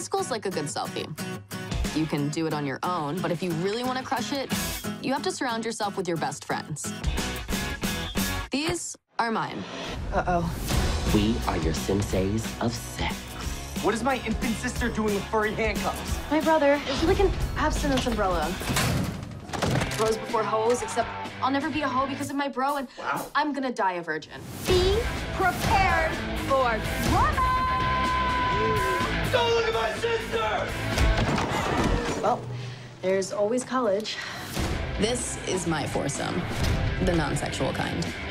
school's like a good selfie. You can do it on your own, but if you really want to crush it, you have to surround yourself with your best friends. These are mine. Uh-oh. We are your senseis of sex. What is my infant sister doing with furry handcuffs? My brother is like an abstinence umbrella. Bros before hoes, except I'll never be a hoe because of my bro, and I'm gonna die a virgin. Be prepared for drama! Don't look at my sister! Well, there's always college. This is my foursome, the non-sexual kind.